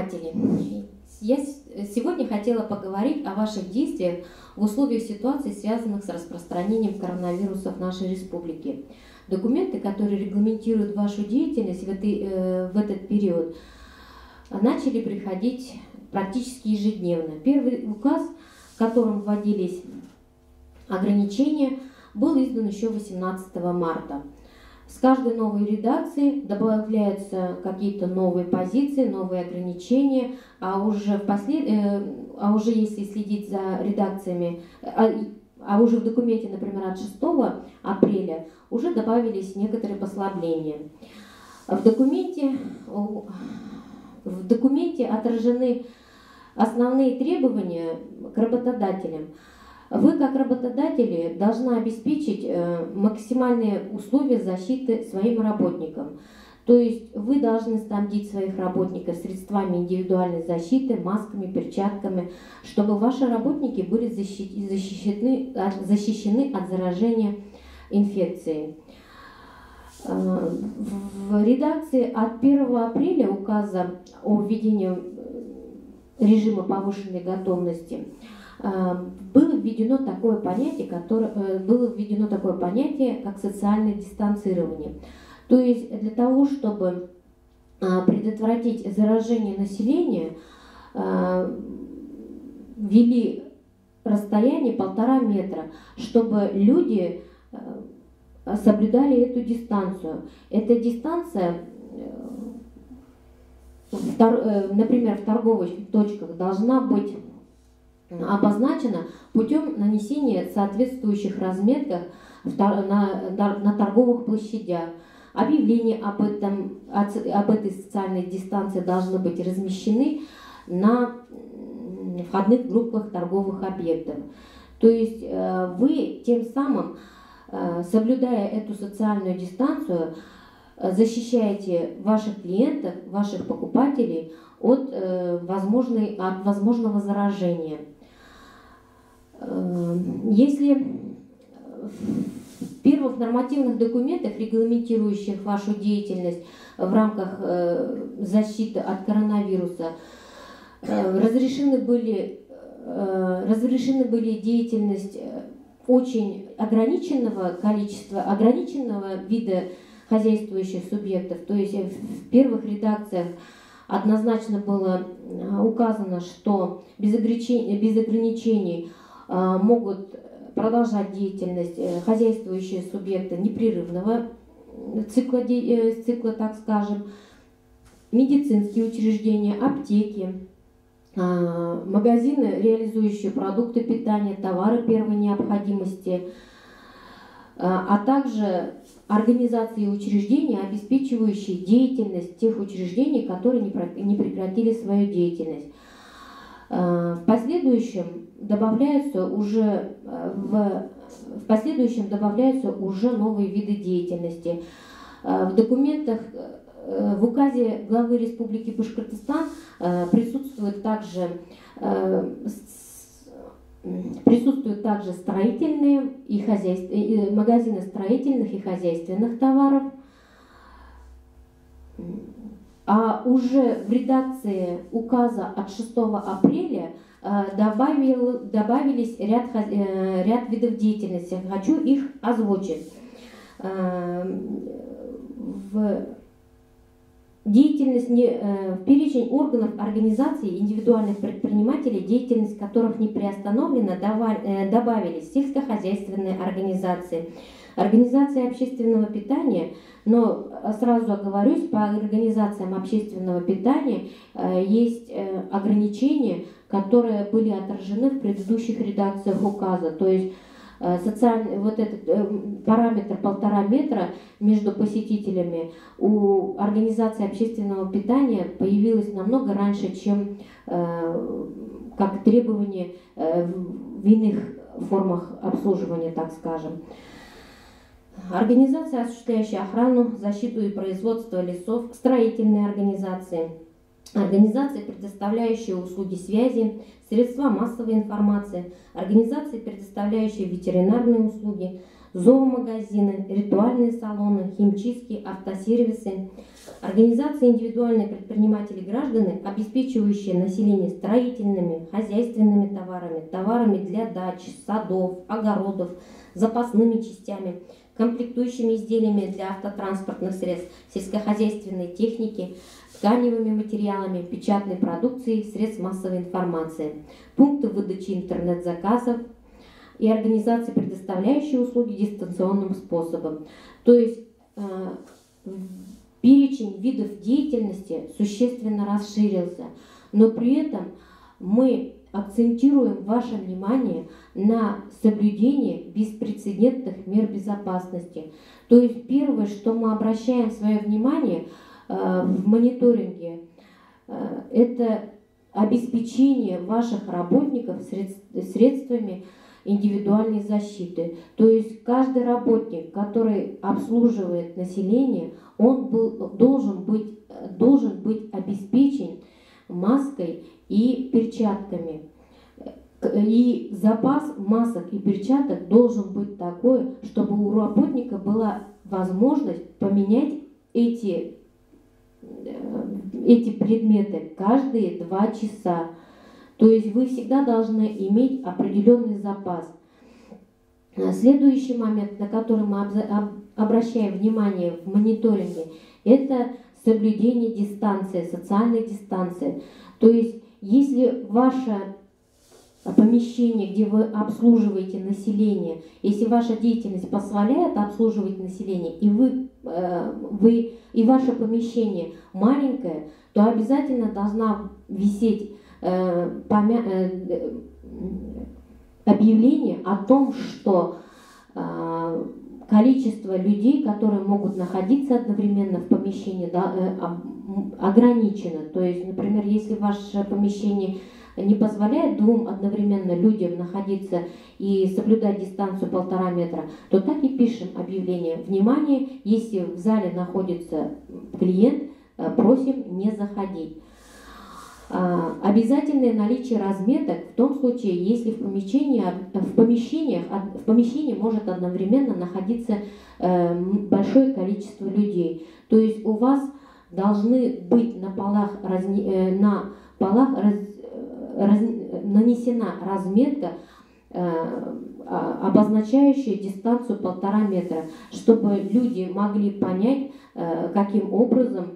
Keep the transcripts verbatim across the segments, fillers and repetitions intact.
предприниматели! Я сегодня хотела поговорить о ваших действиях в условиях ситуации, связанных с распространением коронавируса в нашей республике. Документы, которые регламентируют вашу деятельность в, этой, в этот период, начали приходить практически ежедневно. Первый указ, в котором вводились ограничения, был издан еще восемнадцатого марта. С каждой новой редакцией добавляются какие-то новые позиции, новые ограничения, а уже, впослед... а уже если следить за редакциями, а... а уже в документе, например, от шестого апреля уже добавились некоторые послабления. В документе, в документе отражены основные требования к работодателям. Вы, как работодатели, должны обеспечить максимальные условия защиты своим работникам. То есть вы должны снабдить своих работников средствами индивидуальной защиты, масками, перчатками, чтобы ваши работники были защищены, защищены от заражения инфекцией. В редакции от первого апреля указа о введении режима повышенной готовности было введено такое понятие, которое, было введено такое понятие, как социальное дистанцирование. То есть для того, чтобы предотвратить заражение населения, ввели расстояние полтора метра, чтобы люди соблюдали эту дистанцию. Эта дистанция, например, в торговых точках должна быть обозначена путем нанесения соответствующих разметок на, на, на торговых площадях. Объявления об, этом, об этой социальной дистанции должны быть размещены на входных группах торговых объектов. То есть вы тем самым, соблюдая эту социальную дистанцию, защищаете ваших клиентов, ваших покупателей от, возможной, от возможного заражения. Если в первых нормативных документах, регламентирующих вашу деятельность в рамках защиты от коронавируса, разрешены были, разрешены были деятельность очень ограниченного количества, ограниченного вида хозяйствующих субъектов, то есть в первых редакциях однозначно было указано, что без ограничений, без ограничений могут продолжать деятельность хозяйствующие субъекты непрерывного цикла, цикла, так скажем, медицинские учреждения, аптеки, магазины, реализующие продукты питания, товары первой необходимости, а также организации и учреждения, обеспечивающие деятельность тех учреждений, которые не прекратили свою деятельность. В последующем добавляются уже, в, в последующем добавляются уже новые виды деятельности. В документах, в указе главы Республики Башкортостан присутствует также, присутствуют также строительные и хозяйств, и магазины строительных и хозяйственных товаров. А уже в редакции указа от шестого апреля добавил, добавились ряд, ряд видов деятельности. Хочу их озвучить. В деятельность, в перечень органов организаций индивидуальных предпринимателей, деятельность которых не приостановлена, добавились сельскохозяйственные организации, организации общественного питания. Но сразу оговорюсь, по организациям общественного питания есть ограничения, которые были отражены в предыдущих редакциях указа. То есть социальный вот этот параметр полтора метра между посетителями у организации общественного питания появилось намного раньше, чем как требование в иных формах обслуживания, так скажем. Организация, осуществляющая охрану, защиту и производство лесов, строительные организации, организации, предоставляющие услуги связи, средства массовой информации, организации, предоставляющие ветеринарные услуги, зоомагазины, ритуальные салоны, химчистки, автосервисы, организации индивидуальные предприниматели граждане, обеспечивающие население строительными, хозяйственными товарами, товарами для дач, садов, огородов, запасными частями, комплектующими изделиями для автотранспортных средств, сельскохозяйственной техники, тканевыми материалами, печатной продукцией, средств массовой информации, пункты выдачи интернет-заказов и организации, предоставляющие услуги дистанционным способом. То есть э, перечень видов деятельности существенно расширился, но при этом мы акцентируем ваше внимание на соблюдение беспрецедентных мер безопасности. То есть первое, что мы обращаем свое внимание э, в мониторинге, э, это обеспечение ваших работников средств, средствами индивидуальной защиты. То есть каждый работник, который обслуживает население, он был, должен быть, должен быть обеспечен маской и перчатками. И запас масок и перчаток должен быть такой, чтобы у работника была возможность поменять эти, эти предметы каждые два часа. То есть вы всегда должны иметь определенный запас. Следующий момент, на который мы обращаем внимание в мониторинге, это соблюдение дистанции, социальной дистанции. То есть если ваше помещение, где вы обслуживаете население, если ваша деятельность позволяет обслуживать население, и вы, вы и ваше помещение маленькое, то обязательно должна висеть объявление о том, что количество людей, которые могут находиться одновременно в помещении, да, ограничено. То есть, например, если ваше помещение не позволяет двум одновременно людям находиться и соблюдать дистанцию полтора метра, то так и пишем объявление. Внимание, если в зале находится клиент, просим не заходить. Обязательное наличие разметок в том случае, если в помещении, в помещениях, в помещении может одновременно находиться большое количество людей. То есть у вас должны быть на полах, на полах раз, раз, нанесена разметка, обозначающая дистанцию полтора метра, чтобы люди могли понять, каким образом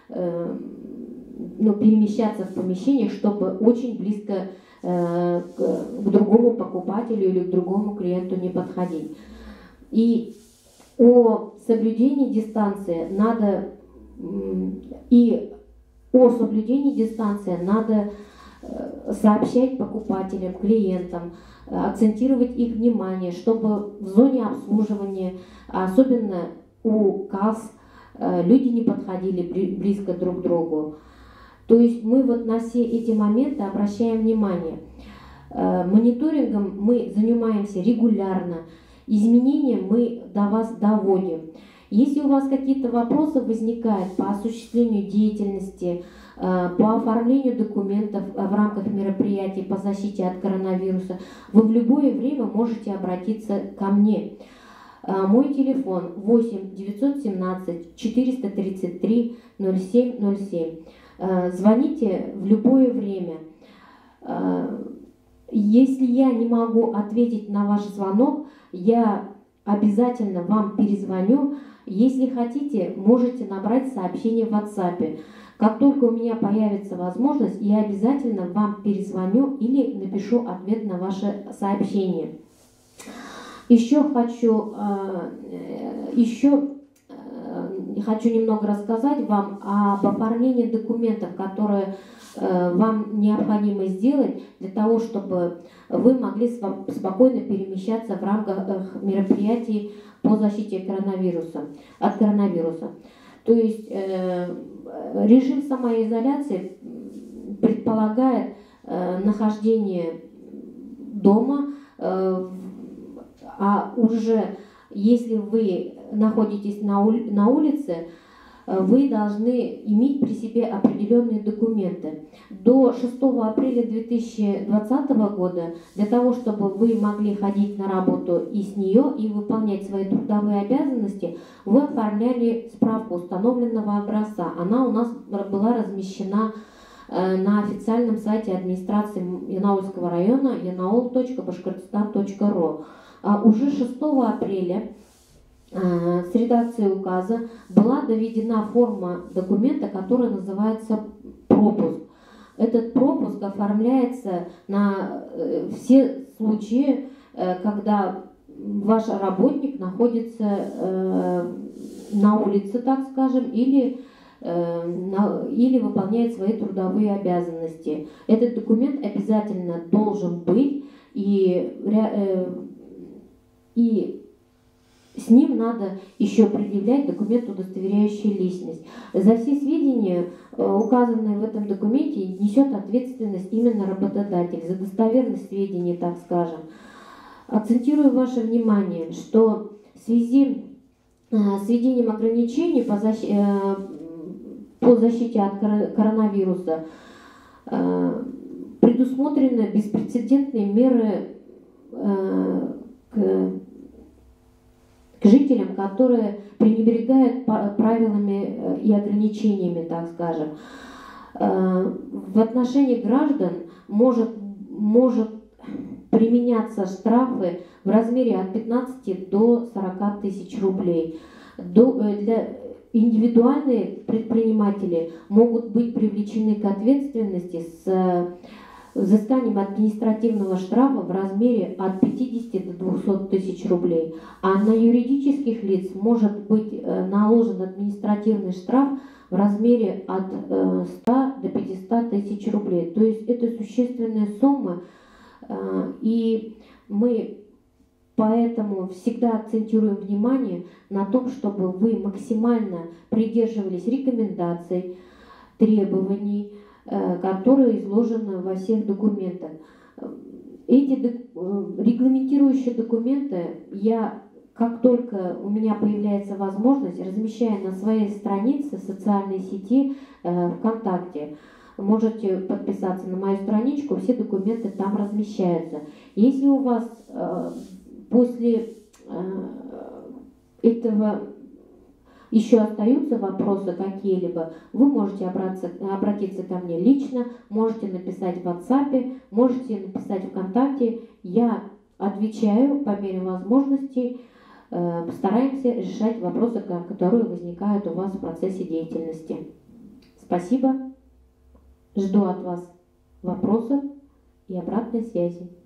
ну, перемещаться в помещениях, чтобы очень близко э, к, к другому покупателю или к другому клиенту не подходить. И о соблюдении дистанции надо и о соблюдении дистанции надо сообщать покупателям, клиентам, акцентировать их внимание, чтобы в зоне обслуживания, особенно у касс, люди не подходили близко друг к другу. То есть мы вот на все эти моменты обращаем внимание. Мониторингом мы занимаемся регулярно, изменения мы до вас доводим. Если у вас какие-то вопросы возникают по осуществлению деятельности, по оформлению документов в рамках мероприятий по защите от коронавируса, вы в любое время можете обратиться ко мне. Мой телефон восемь девятьсот семнадцать четыреста тридцать три ноль семь ноль семь. Звоните в любое время. Если я не могу ответить на ваш звонок, я обязательно вам перезвоню. Если хотите, можете набрать сообщение в WhatsApp. Как только у меня появится возможность, я обязательно вам перезвоню или напишу ответ на ваше сообщение. Еще хочу, еще хочу немного рассказать вам об оформлении документов, которые вам необходимо сделать для того, чтобы вы могли спокойно перемещаться в рамках мероприятий по защите коронавируса, от коронавируса. То есть э, режим самоизоляции предполагает э, нахождение дома, э, а уже если вы находитесь на, ули, на улице, вы должны иметь при себе определенные документы. До шестого апреля две тысячи двадцатого года для того, чтобы вы могли ходить на работу и с нее, и выполнять свои трудовые обязанности, вы оформляли справку установленного образца. Она у нас была размещена на официальном сайте администрации Янаульского района янаул точка башкортостан точка ру. А уже шестого апреля с редакцией указа была доведена форма документа, которая называется пропуск. Этот пропуск оформляется на все случаи, когда ваш работник находится на улице, так скажем, или, или выполняет свои трудовые обязанности. Этот документ обязательно должен быть, и, и с ним надо еще предъявлять документ, удостоверяющий личность. За все сведения, указанные в этом документе, несет ответственность именно работодатель, за достоверность сведений, так скажем. Акцентирую ваше внимание, что в связи с введением ограничений по защите, по защите от коронавируса предусмотрены беспрецедентные меры к к жителям, которые пренебрегают правилами и ограничениями, так скажем. В отношении граждан может, может применяться штрафы в размере от пятнадцати до сорока тысяч рублей. До, для индивидуальные предприниматели могут быть привлечены к ответственности с взысканием административного штрафа в размере от пятидесяти до двухсот тысяч рублей, а на юридических лиц может быть наложен административный штраф в размере от ста до пятисот тысяч рублей. То есть это существенные суммы, и мы поэтому всегда акцентируем внимание на том, чтобы вы максимально придерживались рекомендаций, требований, которые изложены во всех документах. Эти регламентирующие документы я, как только у меня появляется возможность, размещаю на своей странице в социальной сети ВКонтакте. Можете подписаться на мою страничку, все документы там размещаются. Если у вас после этого еще остаются вопросы какие-либо, вы можете обратиться, обратиться ко мне лично, можете написать в WhatsApp, можете написать ВКонтакте. Я отвечаю по мере возможности, э, стараемся решать вопросы, которые возникают у вас в процессе деятельности. Спасибо. Жду от вас вопросов и обратной связи.